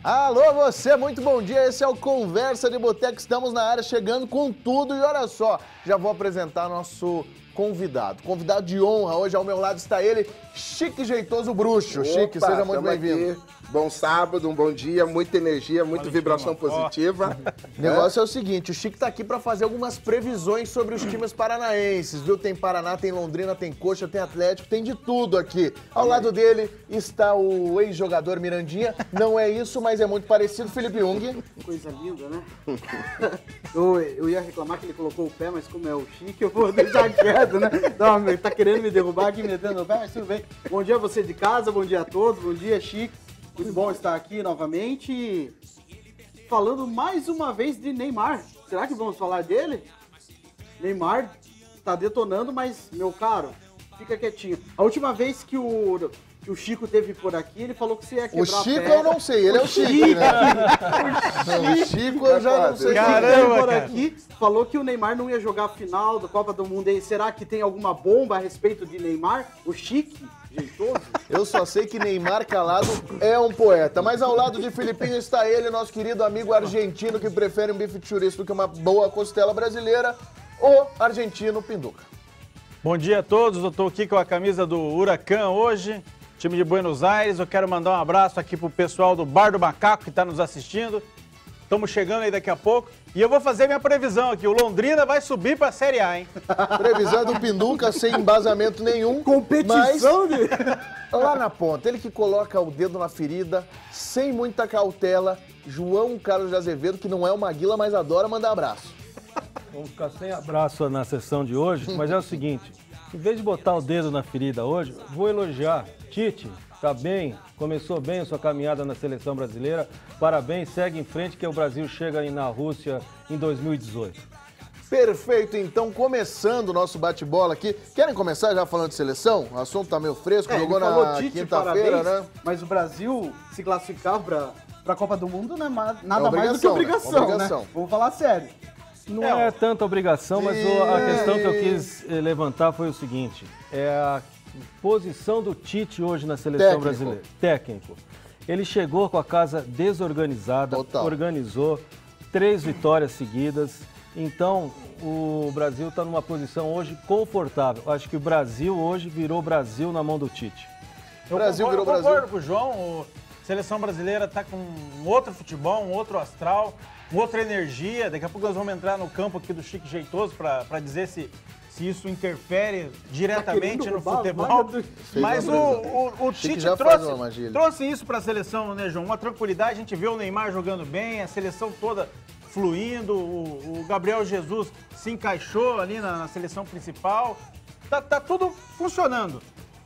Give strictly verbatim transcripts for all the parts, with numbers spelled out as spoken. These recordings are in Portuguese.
Alô, você, muito bom dia, esse é o Conversa de Boteco, estamos na área chegando com tudo e olha só, já vou apresentar nosso convidado, convidado de honra, hoje ao meu lado está ele, Chique Jeitoso Bruxo. Opa, Chique, seja muito bem-vindo. Bom sábado, um bom dia, muita energia, muita vibração positiva. O negócio é. é o seguinte, o Chique tá aqui para fazer algumas previsões sobre os times paranaenses, viu? Tem Paraná, tem Londrina, tem Coxa, tem Atlético, tem de tudo aqui. Ao lado dele está o ex-jogador Mirandinha, não é isso, mas é muito parecido, Felipe Jung. Coisa linda, né? eu, eu ia reclamar que ele colocou o pé, mas como é o Chique, eu vou deixar quieto, né? Não, ele tá querendo me derrubar aqui, metendo o pé, mas tudo bem. Bom dia a você de casa, bom dia a todos, bom dia, Chique. Muito bom estar aqui novamente, falando mais uma vez de Neymar. Será que vamos falar dele? Neymar tá detonando, mas, meu caro, fica quietinho. A última vez que o, que o Chico teve por aqui, ele falou que você ia quebrar o Chico a perna. Eu não sei, ele o é o Chico, Chico né? O Chico eu já não sei. Caramba, por aqui, falou que o Neymar não ia jogar a final da Copa do Mundo. E será que tem alguma bomba a respeito de Neymar? O Chique? Jeitoso? Eu só sei que Neymar calado é um poeta. Mas ao lado de Filipinho está ele, nosso querido amigo argentino que prefere um bife de chouriço do que uma boa costela brasileira, o argentino Pinduca. Bom dia a todos, eu estou aqui com a camisa do Huracan hoje, time de Buenos Aires. Eu quero mandar um abraço aqui pro pessoal do Bar do Macaco que está nos assistindo. Estamos chegando aí daqui a pouco. E eu vou fazer minha previsão aqui. O Londrina vai subir para a Série A, hein? Previsão do Pinduca sem embasamento nenhum. Competição mas... de... Lá na ponta, ele que coloca o dedo na ferida, sem muita cautela, João Carlos de Azevedo, que não é uma guila, mas adora mandar abraço. Vamos ficar sem abraço na sessão de hoje, mas é o seguinte, em vez de botar o dedo na ferida hoje, vou elogiar Tite. Tá bem, começou bem a sua caminhada na seleção brasileira. Parabéns, segue em frente que o Brasil chega aí na Rússia em dois mil e dezoito. Perfeito, então começando o nosso bate-bola aqui. Querem começar já falando de seleção? O assunto tá meio fresco, é, jogou na quinta-feira, né? Mas o Brasil se classificar para a Copa do Mundo não é nada é mais do que obrigação, né? obrigação, né? Vamos falar sério. Não é, é tanta obrigação, mas e... a questão que eu quis levantar foi o seguinte, é a posição do Tite hoje na seleção Técnico. brasileira. Técnico. Ele chegou com a casa desorganizada, Total. organizou três vitórias seguidas. Então, o Brasil está numa posição hoje confortável. Acho que o Brasil hoje virou Brasil na mão do Tite. O Brasil virou Brasil. Eu concordo com o João. A seleção brasileira está com um outro futebol, um outro astral, uma outra energia. Daqui a pouco nós vamos entrar no campo aqui do Chique Jeitoso para dizer se... se isso interfere diretamente tá no futebol, mas o, o, o Tite trouxe, trouxe isso para a seleção, né, João? Uma tranquilidade, a gente vê o Neymar jogando bem, a seleção toda fluindo, o, o Gabriel Jesus se encaixou ali na, na seleção principal, tá, tá tudo funcionando.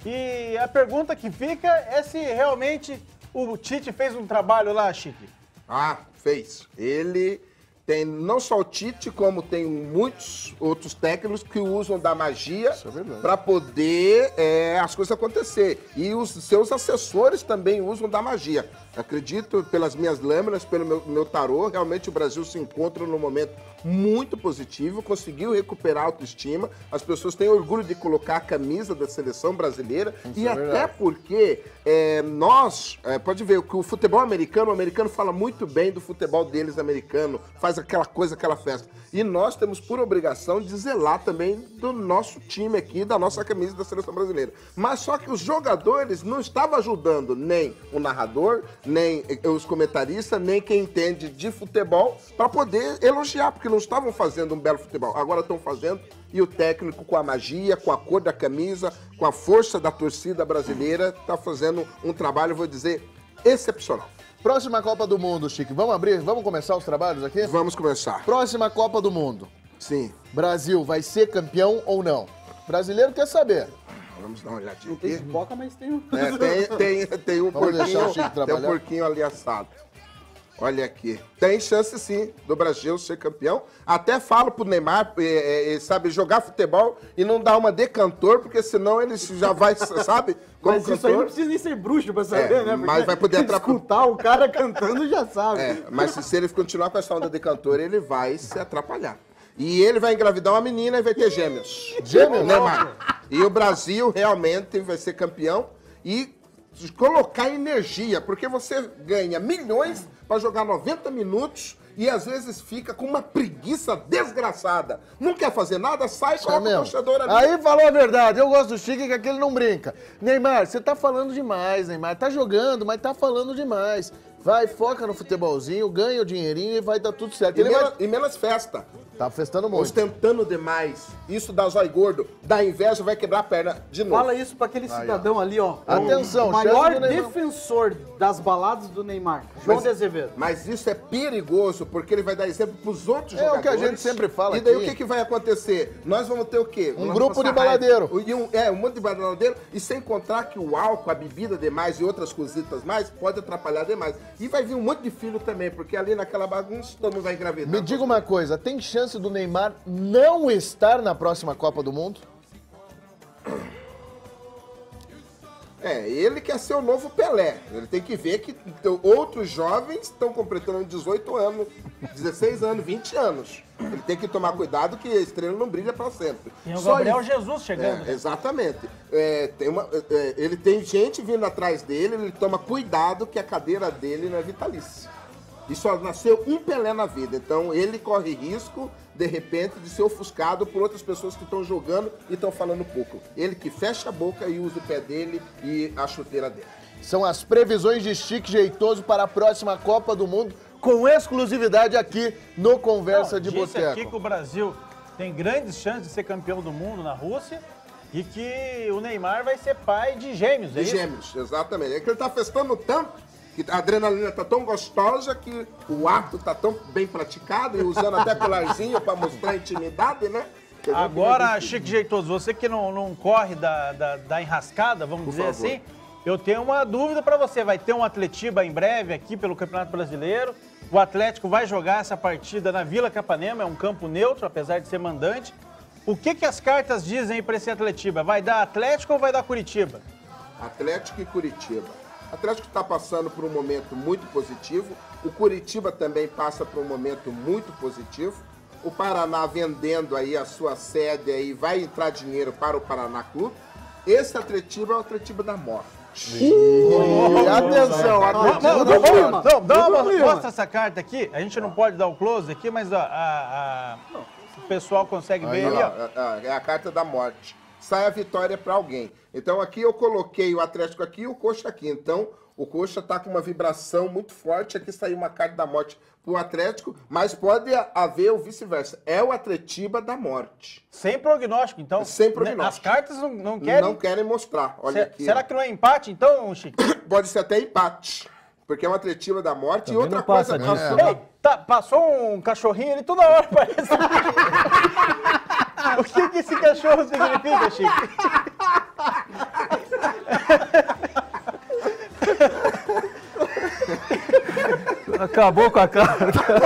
E a pergunta que fica é se realmente o Tite fez um trabalho lá, Chique. Ah, fez. Ele... Tem não só o Tite, como tem muitos outros técnicos que usam da magia é para poder é, as coisas acontecer. E os seus assessores também usam da magia. Acredito, pelas minhas lâminas, pelo meu, meu tarô, realmente o Brasil se encontra num momento muito positivo, conseguiu recuperar a autoestima, as pessoas têm orgulho de colocar a camisa da seleção brasileira. Isso e é até verdade. porque é, nós, é, pode ver que o futebol americano, o americano fala muito bem do futebol deles americano, faz aquela coisa, aquela festa. E nós temos por obrigação de zelar também do nosso time aqui, da nossa camisa da seleção brasileira. Mas só que os jogadores não estavam ajudando nem o narrador, nem os comentaristas, nem quem entende de futebol para poder elogiar, porque não estavam fazendo um belo futebol. Agora estão fazendo, e o técnico com a magia, com a cor da camisa, com a força da torcida brasileira, está fazendo um trabalho, vou dizer, excepcional. Próxima Copa do Mundo, Chique. Vamos abrir? Vamos começar os trabalhos aqui? Vamos começar. Próxima Copa do Mundo. Sim. Brasil vai ser campeão ou não? Brasileiro quer saber. Vamos dar uma olhadinha aqui. Não tem pipoca, mas tem um... É, tem, tem, tem um Vamos porquinho, o Chico tem um porquinho ali assado. Olha aqui. Tem chance, sim, do Brasil ser campeão. Até falo pro Neymar, é, é, sabe, jogar futebol e não dar uma de cantor, porque senão ele já vai, sabe, como mas cantor. Isso aí não precisa nem ser bruxo pra saber, é, né? Porque mas vai poder atrapalhar. Escutar o cara cantando já sabe. É, mas se, se ele continuar com essa onda de cantor, ele vai se atrapalhar. E ele vai engravidar uma menina e vai ter gêmeos. Gêmeos? Neymar. E o Brasil realmente vai ser campeão. E colocar energia, porque você ganha milhões para jogar noventa minutos e às vezes fica com uma preguiça desgraçada. Não quer fazer nada, sai e coloca o torcedor ali. Aí falou a verdade, eu gosto do Chique, que aquele não brinca. Neymar, você tá falando demais, Neymar. Tá jogando, mas tá falando demais. Vai, foca no futebolzinho, ganha o dinheirinho e vai dar tudo certo. E, Ele menos, vai... e menos festa. Tá festando muito. Ostentando demais. Isso dá zóio gordo, dá inveja, vai quebrar a perna de novo. Fala isso pra aquele cidadão ó. ali, ó. Atenção, o maior chance do Neymar. defensor das baladas do Neymar, João Mas- de Azevedo. Mas isso é perigoso, porque ele vai dar exemplo pros outros É o jogadores. que a gente sempre fala E daí aqui. o que, que vai acontecer? Nós vamos ter o quê? Um Nós grupo vamos de passar raiva. baladeiro. E um, é, um monte de baladeiro. E sem contar que o álcool, a bebida demais e outras coisitas mais, pode atrapalhar demais. E vai vir um monte de filho também, porque ali naquela bagunça todo mundo vai engravidar. Me diga uma coisa, tem chance do Neymar não estar na próxima Copa do Mundo? É, ele quer ser o novo Pelé. Ele tem que ver que outros jovens estão completando dezoito anos, dezesseis anos, vinte anos. Ele tem que tomar cuidado que a estrela não brilha para sempre. Tem o Só Gabriel isso. Jesus chegando. É, né? exatamente. É, tem uma, é, ele tem gente vindo atrás dele, ele toma cuidado que a cadeira dele não é vitalícia. E só nasceu um Pelé na vida. Então ele corre risco, de repente, de ser ofuscado por outras pessoas que estão jogando e estão falando pouco. Ele que fecha a boca e usa o pé dele e a chuteira dele. São as previsões de Chique Jeitoso para a próxima Copa do Mundo, com exclusividade aqui no Conversa Não, de disse aqui Boteco. que o Brasil tem grandes chances de ser campeão do mundo na Rússia e que o Neymar vai ser pai de gêmeos, é De isso? gêmeos, exatamente. É que ele tá festando tanto que a adrenalina tá tão gostosa que o ato tá tão bem praticado e usando até colarzinho para mostrar intimidade, né? Que a gente Agora, vai ver Chique Jeitoso, você que não, não corre da, da, da enrascada, vamos Por dizer favor. assim, eu tenho uma dúvida para você. Vai ter um Atletiba em breve aqui pelo Campeonato Brasileiro. O Atlético vai jogar essa partida na Vila Capanema, é um campo neutro, apesar de ser mandante. O que, que as cartas dizem para esse Atletiba? Vai dar Atlético ou vai dar Curitiba? Atlético e Curitiba. O Atlético está passando por um momento muito positivo. O Curitiba também passa por um momento muito positivo. O Paraná vendendo aí a sua sede aí, vai entrar dinheiro para o Paraná Clube. Esse Atletiba é o Atletiba da morte. E atenção, Atletiba Não, do não, Clima. não, não, dá uma, clima. mostra essa carta aqui. A gente não pode dar o close aqui, mas ó, a, a- o pessoal consegue ver ali, ó. Ó, é a carta da morte. Sai a vitória para alguém. Então aqui eu coloquei o Atlético aqui e o Coxa aqui. Então o Coxa tá com uma vibração muito forte. Aqui saiu uma carta da morte pro Atlético, mas pode haver o vice-versa. É o Atletiba da morte. Sem prognóstico, então. Sem prognóstico. As cartas não, não querem. Não querem mostrar. Olha Se- aqui. será ó. que não é empate, então, Chico? Pode ser até empate. Porque é o Atletiba da morte. Também e outra não passa coisa. disso, passou- Ei, tá, passou um cachorrinho ali toda hora, parece. O que, que esse cachorro significa, Chico? Acabou com a carta.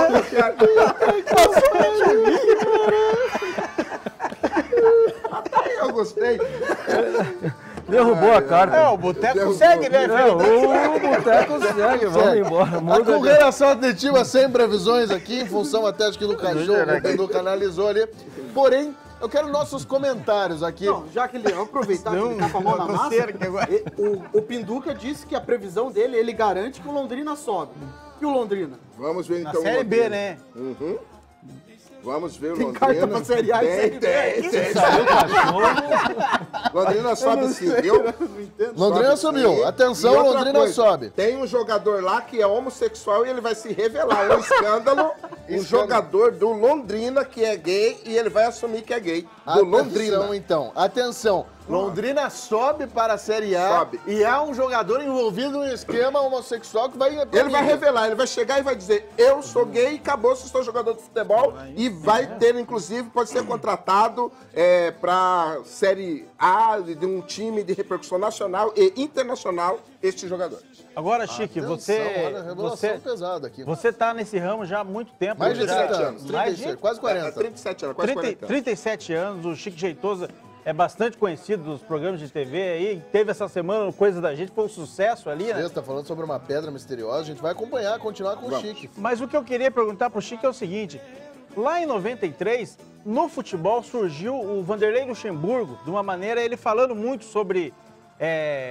Aí eu gostei. Derrubou a carta. É, o Boteco Derrubou. segue, né, Não, filho? o boteco segue, vamos Segue. embora. A Muda de... congregação Atletiva sem previsões aqui, em função até acho que do cachorro, o Pedro canalizou ali. Porém, eu quero nossos comentários aqui. Não, já que ele eu aproveitar que ele tá com a mão na massa, coceira que agora- e- o, o Pinduca disse que a previsão dele, ele garante que o Londrina sobe. E o Londrina? Vamos ver Na então. o Série B, Londrina. né? Uhum. Vamos ver o Tem Londrina. carta pra Série A e Tem, Série B. tem, tem. Saiu o cachorro. Londrina sobe sim, viu? Não entendo. Londrina Sobe subiu. sim. Atenção, E outra Londrina coisa, sobe. Tem um jogador lá que é homossexual e ele vai se revelar. É um escândalo. Um jogador do Londrina que é gay e ele vai assumir que é gay. Do Atenção, Londrina. então. Atenção. Londrina sobe para a Série A Sobe. e há um jogador envolvido em um esquema homossexual que vai... Ele vai revelar, ele vai chegar e vai dizer: eu sou gay, acabou, se sou jogador de futebol. E vai ter, inclusive, pode ser contratado é, para Série A de um time de repercussão nacional e internacional, este jogador. Agora, Chique, Atenção, você, olha a revelação você, pesada aqui. você tá nesse ramo já há muito tempo. Mais de já, trinta anos, trinta e mais seis, de quase É, quarenta. trinta e sete anos, quase trinta, quarenta anos. trinta e sete anos, o Chique Jeitosa é bastante conhecido dos programas de T V aí. Teve essa semana Coisa da Gente, foi um sucesso ali, né? Você está falando sobre uma pedra misteriosa, a gente vai acompanhar, continuar com o Vamos. Chique. Mas o que eu queria perguntar pro Chique é o seguinte: lá em noventa e três, no futebol surgiu o Vanderlei Luxemburgo, de uma maneira ele falando muito sobre é,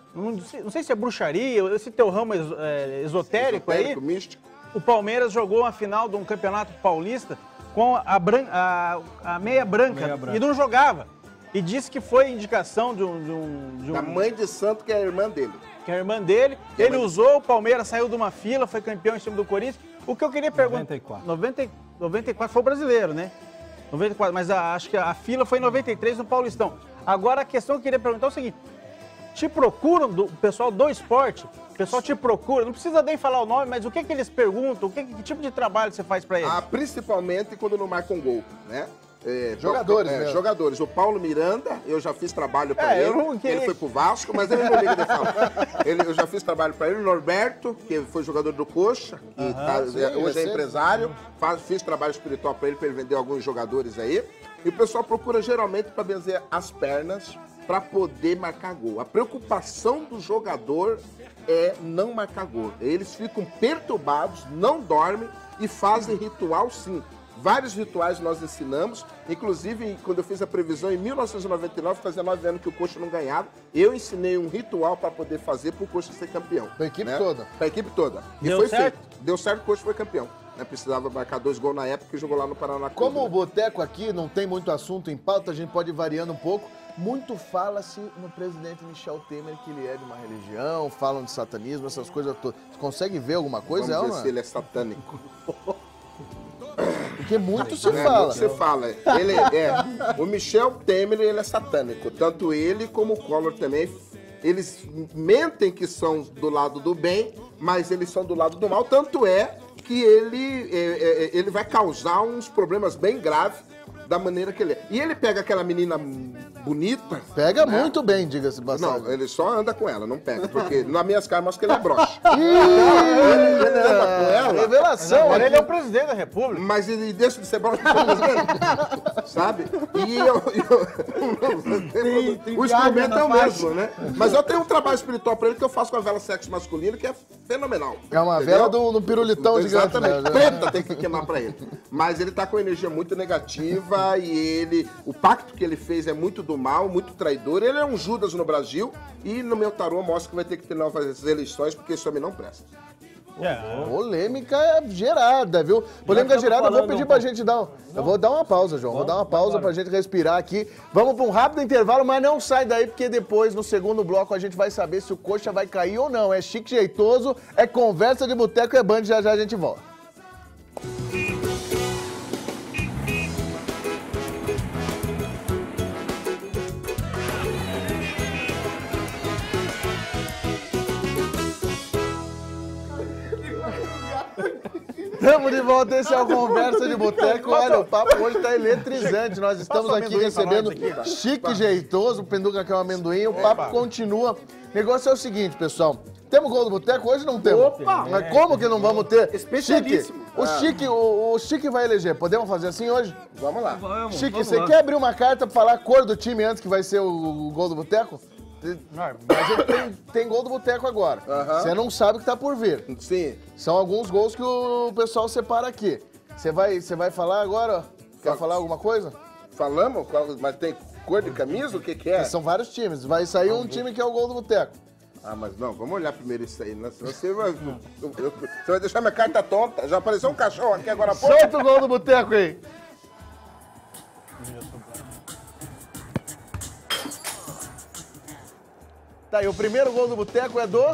não sei, não sei se é bruxaria, esse teu ramo es, é, esotérico, esotérico aí, místico. O Palmeiras jogou uma final de um campeonato paulista com a, bran a, a meia, branca, meia branca e não jogava. E disse que foi indicação de um, de um... De um... Da mãe de santo, que é a irmã dele. Que é a irmã dele. Que ele usou, o Palmeiras saiu de uma fila, foi campeão em cima do Corinthians. O que eu queria perguntar... noventa e quatro. noventa, noventa e quatro foi o brasileiro, né? noventa e quatro, mas a, acho que a fila foi em noventa e três no Paulistão. Agora a questão que eu queria perguntar é o seguinte. Te procuram, do, o pessoal do esporte, o pessoal te procura, não precisa nem falar o nome, mas o que, que eles perguntam, o que, que tipo de trabalho você faz pra eles? Ah, principalmente quando não marcam gol, né? É, jogadores, é, né? Jogadores. O Paulo Miranda, eu já fiz trabalho pra É, eu ele. não queria- Ele foi pro Vasco, mas ele não liga de falar. Ele, eu já fiz trabalho pra ele. O Norberto, que foi jogador do Coxa, que tá- sim, é, hoje é sim. empresário. Faz, fiz trabalho espiritual pra ele, pra ele vender alguns jogadores aí. E o pessoal procura geralmente pra benzer as pernas, pra poder marcar gol. A preocupação do jogador é não marcar gol. Eles ficam perturbados, não dormem e fazem ritual sim. Vários rituais nós ensinamos, inclusive quando eu fiz a previsão em mil novecentos e noventa e nove, fazia nove anos que o Coxa não ganhava, eu ensinei um ritual para poder fazer para o Coxa ser campeão. Pra equipe né? toda. Para a equipe toda. E Deu foi certo? feito. Deu certo, o Coxa foi campeão. Né? Precisava marcar dois gols na época e jogou lá no Paraná. Como o né? boteco aqui não tem muito assunto em pauta, a gente pode ir variando um pouco. Muito fala-se no presidente Michel Temer que ele é de uma religião, falam de satanismo, essas coisas todas. Você consegue ver alguma coisa? Vamos é, ver ou não se é? ele é satânico. Porque muito se É, fala. muito se fala. Ele é, o Michel Temer, ele é satânico. Tanto ele como o Collor também. Eles mentem que são do lado do bem, mas eles são do lado do mal. Tanto é que ele, é, é, ele vai causar uns problemas bem graves da maneira que ele é. E ele pega aquela menina bonita. Pega né? muito bem, diga-se de passagem. Não, ele só anda com ela, não pega. Porque nas minhas caras mostra que ele é broxa. Ih, ele, ele anda com ela. Revelação. Agora aqui. ele é o presidente da República. Mas ele deixa de ser broxa, sabe? E eu... eu- Tem- tem o Viagra instrumento na é o faixa. mesmo, né? Mas eu tenho um trabalho espiritual pra ele que eu faço com a vela sexo masculino, que é fenomenal. É uma entendeu? vela do, do pirulitão gigante. Exatamente. Né? Preta tem que queimar pra ele. Mas ele tá com energia muito negativa e ele... O pacto que ele fez é muito do mal, muito traidor. Ele é um Judas no Brasil e no meu tarô mostra que vai ter que ter novas eleições porque esse homem não presta. É. Polêmica gerada, viu? Polêmica estamos gerada, eu vou falando pedir um pra pouco. gente dar um... Eu vou dar uma pausa, João. Vou dar uma pausa vambora. pra gente respirar aqui. Vamos pra um rápido intervalo, mas não sai daí, porque depois, no segundo bloco, a gente vai saber se o Coxa vai cair ou não. É chique jeitoso, é conversa de boteco, é band, já já a gente volta. Estamos de volta, esse é o Conversa de Boteco. Olha, o papo hoje tá eletrizante. Nós estamos Passa o aqui amendoim pra recebendo nós aqui, tá? Chique Jeitoso, o Penduca que é um amendoim. O papo continua. O negócio é o seguinte, pessoal. Temos gol do Boteco hoje ou não temos? Opa! Mas como que não vamos ter? Especialíssimo. Chique, o, Chique, o, o Chique vai eleger. Podemos fazer assim hoje? Vamos lá. Vamos, Chique, vamos você lá. quer abrir uma carta pra falar a cor do time antes que vai ser o, o gol do Boteco? A gente tem, tem gol do Boteco agora. Aham. Você não sabe o que tá por vir. Sim. São alguns gols que o pessoal separa aqui. Você vai, você vai falar agora? Quer Fala. falar alguma coisa? Falamos? Qual- Mas tem cor de camisa? O que que é? São vários times. Vai sair um time que é o gol do Boteco. Ah, mas não, vamos olhar primeiro isso aí, né? Senão você vai, eu- eu- você vai deixar minha carta tonta. Já apareceu um cachorro aqui agora há pouco. Solta o gol do Boteco aí. Tá, e o primeiro gol do Boteco é do...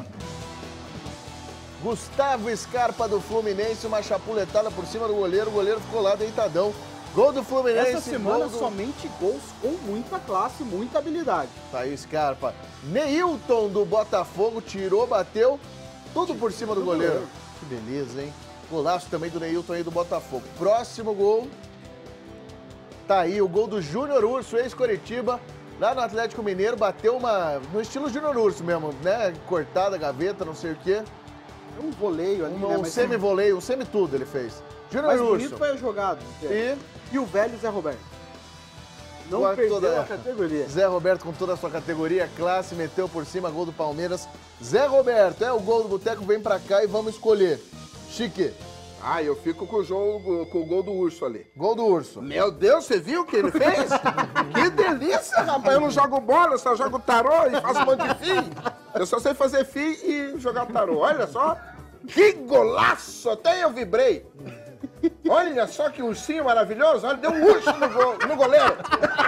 Gustavo Scarpa do Fluminense, uma chapuletada por cima do goleiro. O goleiro ficou lá deitadão. Gol do Fluminense. Essa semana gol do... somente gols com muita classe, muita habilidade. Tá aí, Scarpa. Neilton do Botafogo tirou, bateu, tudo por cima do goleiro. Que beleza, hein? Golaço também do Neilton aí do Botafogo. Próximo gol. Tá aí, o gol do Júnior Urso, ex-Coritiba, lá no Atlético Mineiro, bateu uma... no estilo Júnior Urso mesmo, né? Cortada, gaveta, não sei o quê. É um voleio ali, Um, né? um Mas semi-voleio, um semi-tudo ele fez. Júnior mais Urso. bonito foi a jogada. E E o velho Zé Roberto. Não Com a perdeu toda- a categoria. Zé Roberto com toda a sua categoria, classe, meteu por cima, gol do Palmeiras. Zé Roberto, é o gol do Boteco, vem pra cá e vamos escolher. Chique, Ah, eu fico com o, jogo, com o gol do urso ali. gol do Urso. Meu Deus, você viu o que ele fez? Que delícia, rapaz. Eu não jogo bola, eu só jogo tarô e faço um monte de fim. Eu só sei fazer fi e jogar o tarô. Olha só. Que golaço! Até eu vibrei. Olha só que ursinho maravilhoso. Olha, deu um urso no, go, no goleiro.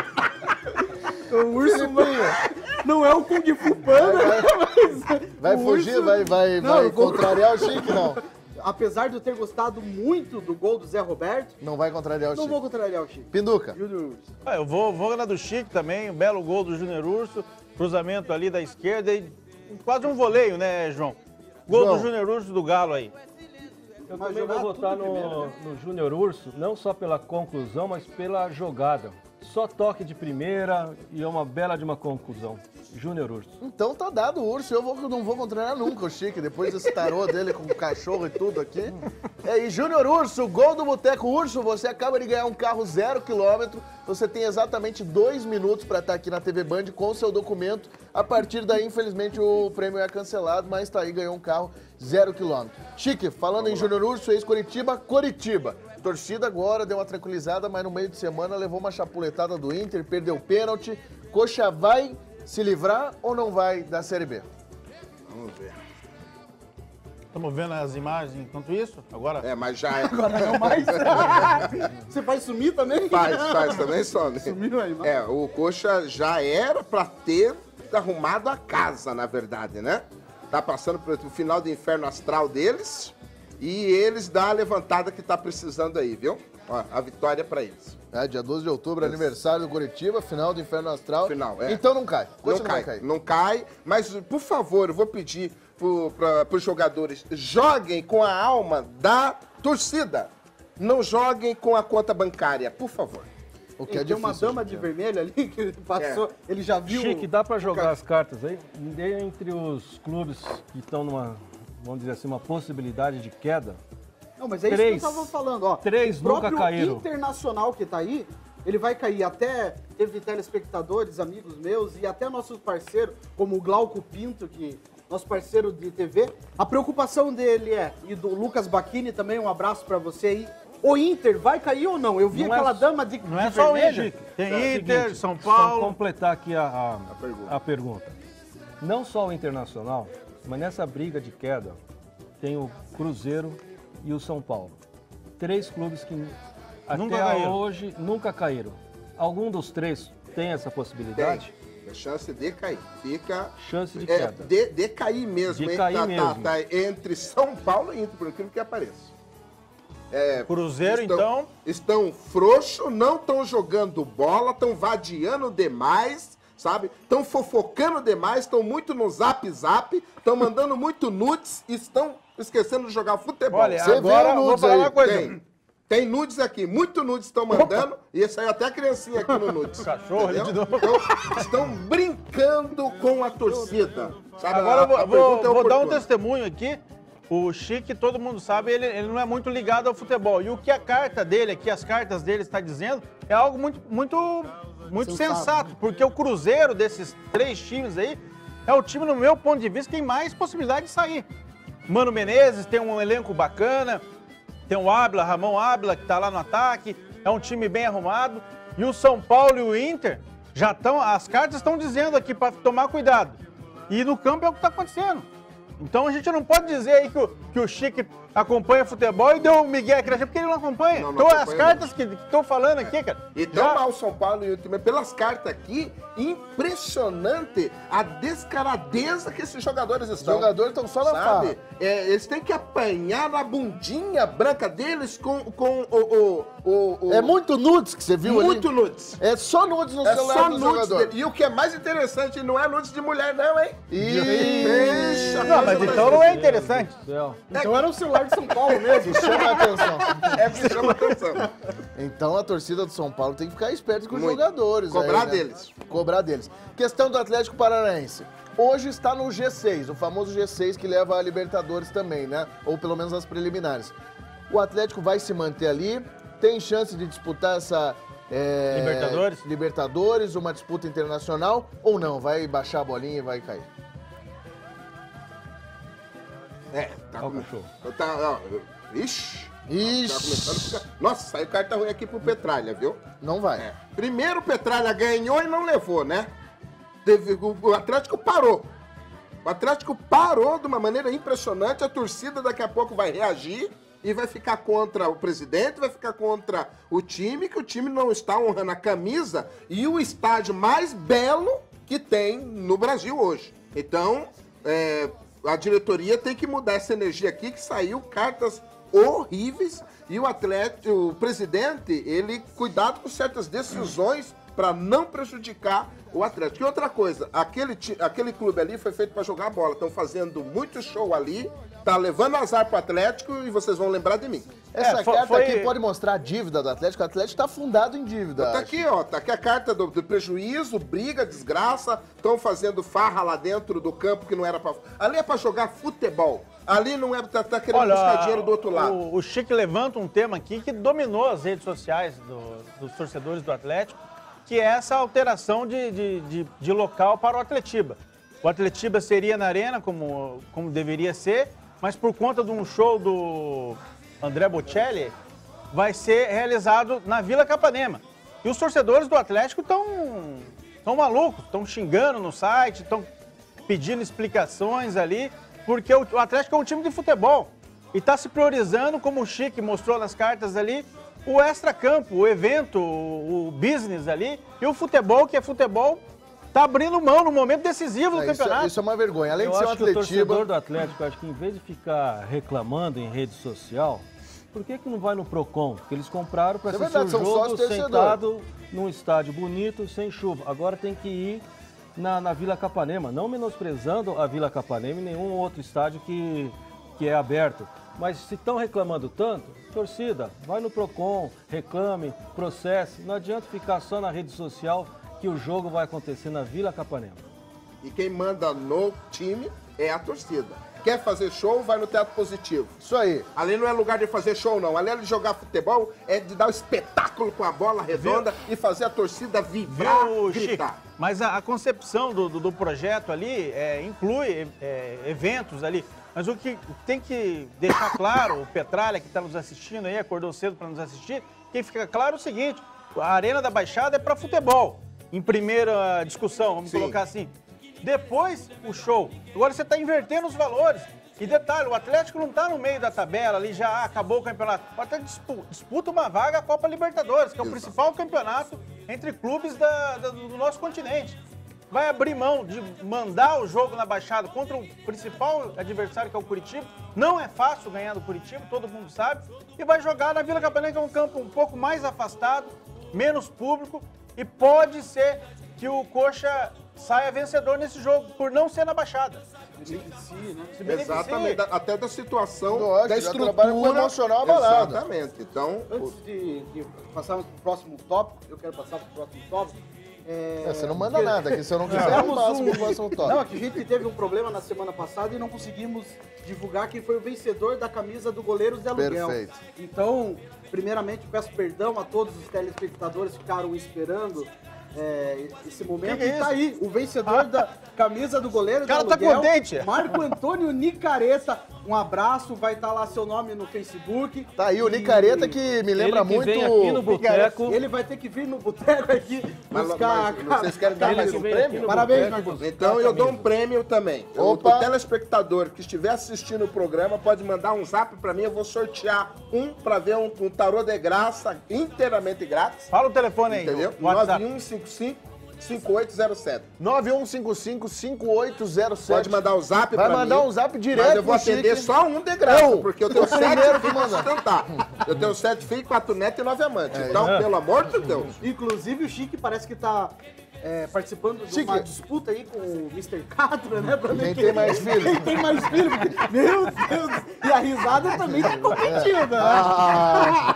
O urso não é o Kung Fu Panda. Vai, vai fugir, urso... vai, vai, não, vai contrariar o Chique, não. Apesar de eu ter gostado muito do gol do Zé Roberto... Não vai contrariar o Chique. Não vou contrariar o Chique. Pinduca. Ah, eu vou, vou na do Chique também, um belo gol do Júnior Urso, cruzamento ali da esquerda e quase um voleio, né, João? Gol João. do Júnior Urso do Galo aí. Eu também vou votar no, primeiro, né? no Júnior Urso, não só pela conclusão, mas pela jogada. Só toque de primeira e é uma bela de uma conclusão. Júnior Urso. Então tá dado o Urso, eu vou, não vou contrariar nunca o Chique, depois desse tarô dele com o cachorro e tudo aqui. É, e Júnior Urso, gol do Boteco Urso, você acaba de ganhar um carro zero quilômetro, você tem exatamente dois minutos para estar aqui na T V Band com o seu documento. A partir daí, infelizmente, o prêmio é cancelado, mas tá aí, ganhou um carro zero quilômetro. Chique, falando Vamos em Júnior Urso, ex-Coritiba, Coritiba. Torcida agora deu uma tranquilizada, mas no meio de semana levou uma chapuletada do Inter, perdeu o pênalti. Coxa vai se livrar ou não vai da Série B? Vamos ver. Estamos vendo as imagens enquanto isso? Agora? É, mas já é. Agora não mais. Você faz sumir também? Faz, faz, também some. Sumiu aí, mano. É, o Coxa já era pra ter arrumado a casa, na verdade, né? Tá passando pro final do inferno astral deles e eles dão a levantada que tá precisando aí, viu? Ó, a vitória é pra eles. É, dia doze de outubro, Isso. aniversário do Coritiba, final do Inferno Astral. Final, é. Então não cai. Não cai, não cai. Não cai, mas, por favor, eu vou pedir para os jogadores, joguem com a alma da torcida. Não joguem com a conta bancária, por favor. O que é difícil, uma dama de vermelho ali que passou, é. ele já viu... Chique, dá para jogar as cartas aí? Entre os clubes que estão numa, vamos dizer assim, uma possibilidade de queda... Não, mas é três, isso que eu tava falando, ó. Três o nunca caíram. O Internacional que tá aí, ele vai cair. Até teve telespectadores, amigos meus, e até nossos parceiros, como o Glauco Pinto, que nosso parceiro de T V. A preocupação dele é, e do Lucas Bacchini também, um abraço pra você aí. O Inter vai cair ou não? Eu vi não aquela é, dama de Não de é só o Inter. Tem é Inter, seguinte, São Paulo... Para completar aqui a, a, a, pergunta. a pergunta. Não só o Internacional, mas nessa briga de queda, tem o Cruzeiro e o São Paulo. Três clubes que nunca até caíram. hoje nunca caíram. Algum dos três tem essa possibilidade? Tem. A chance de cair. Fica... Chance de é, queda. De, de cair mesmo. De cair tá, mesmo. Tá, tá entre São Paulo e Inter, por incrível que apareça. É, Cruzeiro, estão, então... Estão frouxos, não estão jogando bola, estão vadiando demais, sabe? Estão fofocando demais, estão muito no zap-zap, estão mandando muito nudes e estão... esquecendo de jogar futebol. Olha, Você agora eu vou falar aí. uma coisa. Tem, tem nudes aqui, muito nudes estão mandando, Opa. e saiu até a criancinha aqui no nudes. Cachorro, de novo. Então, estão brincando com a torcida. Sabe? Agora a, eu vou, vou, vou dar um testemunho aqui. O Chique, todo mundo sabe, ele, ele não é muito ligado ao futebol. E o que a carta dele aqui, as cartas dele está dizendo, é algo muito, muito, muito sensato. sensato. Porque o Cruzeiro, desses três times aí, é o time, no meu ponto de vista, que tem mais possibilidade de sair. Mano Menezes tem um elenco bacana, tem o Ábila, Ramon Ábila, que tá lá no ataque, é um time bem arrumado. E o São Paulo e o Inter já estão, as cartas estão dizendo aqui para tomar cuidado. E no campo é o que está acontecendo. Então a gente não pode dizer aí que o, que o Chique acompanha futebol e deu o Miguel aqui, porque ele não acompanha. Não, não então acompanha as cartas não. que estão falando aqui, cara. E tão mal o São Paulo e o time, pelas cartas aqui, impressionante a descaradeza que esses jogadores estão. Os jogadores estão só na sabe? É, eles têm que apanhar na bundinha branca deles com, com o, o, o, o... É muito nudes que você viu muito ali? Muito nudes. É só nudes no é celular só do nudes jogador. Dele. E o que é mais interessante, não é nudes de mulher não, hein? Ixi, não, mas então não é interessante. Então era o celular de São Paulo mesmo. Chama a atenção. É que chama a atenção. Então a torcida do São Paulo tem que ficar esperta com os Muito. jogadores. Cobrar aí, né? deles. Cobrar deles. Questão do Atlético Paranaense. Hoje está no G seis, o famoso G seis que leva a Libertadores também, né? Ou pelo menos as preliminares. O Atlético vai se manter ali, tem chance de disputar essa... É, Libertadores? Libertadores, uma disputa internacional, ou não? Vai baixar a bolinha e vai cair? É, tá Olha com... o cachorro. Tá, ó, ixi. Ixi. Tá começando a ficar... Nossa, saiu carta ruim aqui pro Petralha, viu? Não vai. É. Primeiro o Petralha ganhou e não levou, né? Teve... O Atlético parou. O Atlético parou de uma maneira impressionante, a torcida daqui a pouco vai reagir e vai ficar contra o presidente, vai ficar contra o time, que o time não está honrando a camisa e o estádio mais belo que tem no Brasil hoje. Então, é, a diretoria tem que mudar essa energia aqui, que saiu cartas horríveis, e o Atlético, o presidente, ele cuidado com certas decisões para não prejudicar o Atlético. E outra coisa, aquele, aquele clube ali foi feito para jogar bola, estão fazendo muito show ali, tá levando azar pro Atlético e vocês vão lembrar de mim. Essa É, foi- carta foi- aqui pode mostrar a dívida do Atlético. O Atlético tá afundado em dívida. Tá acho. aqui, ó, tá aqui a carta do, do prejuízo, briga, desgraça, estão fazendo farra lá dentro do campo que não era pra... Ali é pra jogar futebol, ali não é pra tá, tá querendo buscar dinheiro do outro lado. O, o Chico levanta um tema aqui que dominou as redes sociais do- dos torcedores do Atlético, que é essa alteração de, de, de, de local para o Atletiba. O Atletiba seria na arena, como, como deveria ser, mas por conta de um show do André Bocelli, vai ser realizado na Vila Capanema. E os torcedores do Atlético estão tão malucos, estão xingando no site, estão pedindo explicações ali, porque o, o Atlético é um time de futebol e está se priorizando, como o Chique mostrou nas cartas ali, o extracampo, o evento, o, o business ali, e o futebol, que é futebol, tá abrindo mão no momento decisivo do É, isso, campeonato. é, isso é uma vergonha. Além Eu de ser um acho que o torcedor Atletiba... do Atlético, acho que em vez de ficar reclamando em rede social, por que que não vai no Procon? Porque eles compraram para Isso é assistir verdade, o são jogo sócios torcedor. sentado num estádio bonito, sem chuva. Agora tem que ir na, na Vila Capanema, não menosprezando a Vila Capanema e nenhum outro estádio que, que é aberto. Mas se estão reclamando tanto, torcida, vai no Procon, reclame, processe. Não adianta ficar só na rede social que o jogo vai acontecer na Vila Capanema. E quem manda no time é a torcida. Quer fazer show, vai no Teatro Positivo. Isso aí. Ali não é lugar de fazer show, não. Ali é de jogar futebol, é de dar um espetáculo com a bola redonda e fazer a torcida vibrar, Viu, Chico? gritar. Mas a, a concepção do, do, do projeto ali é, inclui é, eventos ali. Mas o que tem que deixar claro, o Petralha que está nos assistindo aí, acordou cedo para nos assistir, tem que ficar claro o seguinte, a Arena da Baixada é para futebol, em primeira discussão, vamos Sim. colocar assim. Depois, o show. Agora você está invertendo os valores. E detalhe, o Atlético não está no meio da tabela ali, já ah, acabou o campeonato. O Atlético dispu- disputa uma vaga à Copa Libertadores, que é o Exato. principal campeonato entre clubes da- da- do nosso continente. Vai abrir mão de mandar o jogo na Baixada contra o principal adversário, que é o Curitiba. Não é fácil ganhar do Curitiba, todo mundo sabe. E vai jogar na Vila Capanema, que é um campo um pouco mais afastado, menos público. E pode ser que o Coxa saia vencedor nesse jogo, por não ser na Baixada. Se beneficie, né? Se beneficie. Exatamente, da- até da situação, Lógico, da já estrutura. trabalha com o emocional abalado. Exatamente. Então, Antes de, de passarmos para o próximo tópico, eu quero passar para o próximo tópico. É, É, você não manda porque nada aqui, se eu não quiser, eu tivemos passo um- pro próximo tópico. Não, é que a gente teve um problema na semana passada e não conseguimos divulgar quem foi o vencedor da camisa do Goleiros de Aluguel. Perfeito. Então, primeiramente, peço perdão a todos os telespectadores que ficaram esperando é, esse momento. Que que é e tá isso? aí, o vencedor da camisa do Goleiro O cara de tá Aluguel, contente. Marco Antônio Nicareta. Um abraço, vai estar lá seu nome no Facebook. Tá aí o E- Nicareta, que me lembra Ele que muito... vem aqui no boteco. Ele vai ter que vir no boteco aqui Mas- buscar mas a vocês querem dar camisa. mais um Ele que vem aqui prêmio? no Parabéns, boteco Marcos. Então eu dou um prêmio também. O, Opa. o telespectador que estiver assistindo o programa pode mandar um zap pra mim, eu vou sortear um pra ver um, um tarô de graça inteiramente grátis. Fala o telefone aí. Entendeu? o WhatsApp. nove um cinco cinco, cinco oito zero sete. nove um cinco cinco, cinco oito zero sete. Pode mandar o zap Vai pra mim. mandar um zap direto Mas eu vou pro atender Chique. só um de graça, Não, porque eu tenho o sete primeiro que filhos pra manda. sustentar. Eu tenho sete filhos, quatro netos e nove amantes. Então, pelo amor de Deus. Inclusive, o Chique parece que tá é, participando de uma Chique. disputa aí com o mister Catra, né? Pra ver Quem tem mais filho? Quem tem mais filho. Meu Deus! E a risada também tá competida, né? Ah.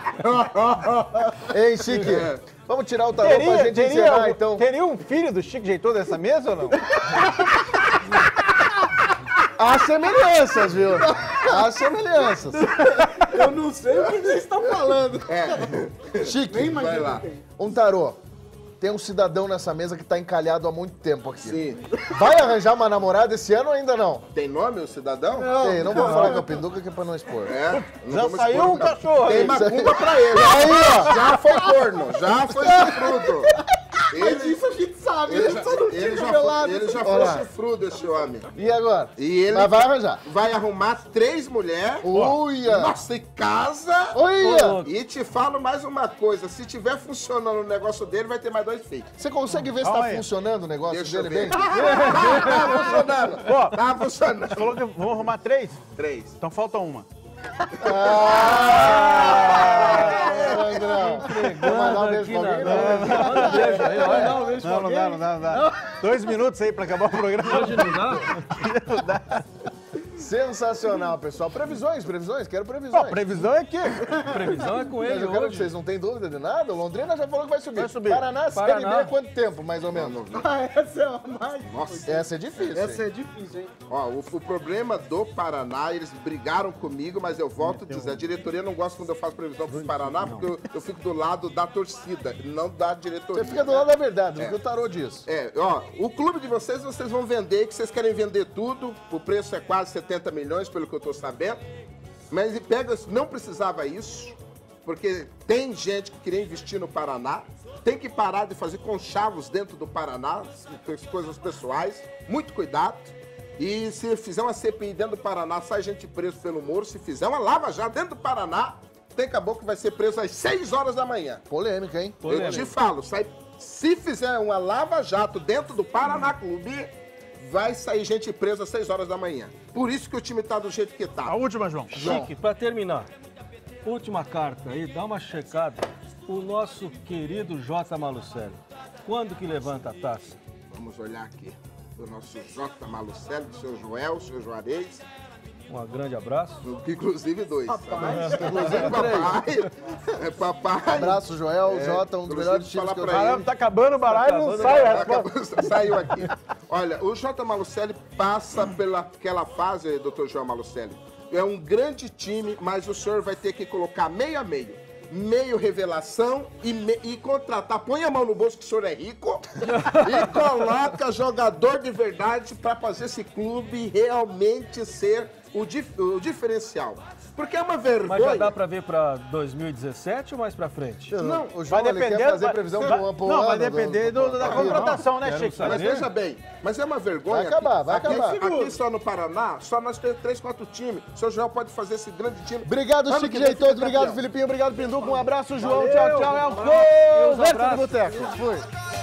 Ei, Chique, vamos tirar o tarô pra Teria, gente teria, encerrar, algum- então. teria um filho do Chico Jeitoso dessa mesa ou não? Há semelhanças, viu? Há semelhanças. Eu não sei o que vocês estão falando. É, Chique, Nem imagino vai lá. que tem. um tarô. Tem um cidadão nessa mesa que tá encalhado há muito tempo aqui. Sim. Vai arranjar uma namorada esse ano ou ainda não? Tem nome o cidadão? Tem, não vou falar com a Pinduca que é pra não expor. É. não Já vamos saiu expor, um não. cachorro Tem ali. macumba pra ele. Aí, ó. Já foi corno, já foi chifrudo. Mas isso a gente sabe. sabe. Ele Ele já, só não ele tinha já revelado. foi, ele já Olha foi lá. chifrudo, esse homem. E agora? E ele Mas vai arranjar. vai arrumar três mulheres. Uia! Nossa, e casa. Uia! E te falo mais uma coisa, se tiver funcionando o negócio dele, vai ter mais dois filhos. Você consegue ver se Calma tá aí. funcionando o negócio Deixa eu dele ver. bem? Tá funcionando. Ó, Tá funcionando. você falou que vamos arrumar três? Três. Então falta uma. Ah, Sandrão. Vou mandar um beijo aqui pra alguém? na- Não. Manda beijo aí, olha. Não, vejo Não, não dá, não dá, não dá. Dois minutos aí pra acabar o programa. Hoje não dá? Sensacional, pessoal. Previsões, previsões, quero previsões. Ó, previsão é aqui. Previsão é com Mas ele eu quero que hoje. vocês não têm dúvida de nada. O Londrina já falou que vai subir. Vai subir. Paraná, Paraná. Série B, quanto tempo, mais ou menos? Ah, essa é a mais... Nossa. Essa é difícil. Essa hein? é difícil, hein? Ó, o, o problema do Paraná, eles brigaram comigo, mas eu volto a dizer, a diretoria não gosta quando eu faço previsão pro Paraná, porque eu, eu fico do lado da torcida, não da diretoria. Você fica do lado da verdade, porque o tarô diz. É, ó, o clube de vocês, vocês vão vender, que vocês querem vender tudo, o preço é quase setenta milhões, pelo que eu tô sabendo, mas pega, não precisava isso, porque tem gente que queria investir no Paraná, tem que parar de fazer conchavos dentro do Paraná, coisas pessoais, muito cuidado. E se fizer uma C P I dentro do Paraná, sai gente preso pelo Moro. Se fizer uma lava já dentro do Paraná, tem caboclo que vai ser preso às seis horas da manhã. Polêmica, hein? Eu te falo, sai, se fizer uma lava-jato dentro do Paraná Clube, vai sair gente presa às seis horas da manhã. Por isso que o time tá do jeito que A tá. última, João. Chique, pra terminar, última carta aí, dá uma checada. O nosso querido J. Malucelli, quando que levanta a taça? Vamos olhar aqui. O nosso J. Malucelli, o seu Joel, o seu Juarez, Um grande abraço. inclusive dois. Rapaz. Inclusive papai. É papai. Abraço, Joel, É, Jota, um dos inclusive, melhores times falar que eu pra tenho. Caramba, tá acabando o baralho e não acabando sai o a Acabou, resposta. saiu aqui. Olha, o J. Malucelli passa pelaquela fase, doutor João Malucelli. É um grande time, mas o senhor vai ter que colocar meio a meio. Meio revelação e, me- e contratar. Põe a mão no bolso que o senhor é rico e coloca jogador de verdade para fazer esse clube realmente ser o, dif- o diferencial. Porque é uma vergonha. Mas já dá pra ver pra dois mil e dezessete ou mais pra frente? Não, o Vai João ele depender. quer fazer vai- previsão vai- pro ano. pro Não, vai ano, depender do- do- da do- contratação, né, Quero Chico? saber. Mas veja bem, mas é uma vergonha. Vai acabar, vai aqui, acabar. Aqui só no Paraná, só nós temos três, quatro times. O seu Joel pode fazer esse grande time. Obrigado, Ano Chique que vem Jeitoso. fica Obrigado, campeão. Filipinho. Obrigado, Pinduca. Um abraço, João. Valeu. Tchau, tchau. É o Deus gol! Verso do abraço. Boteco. Fui.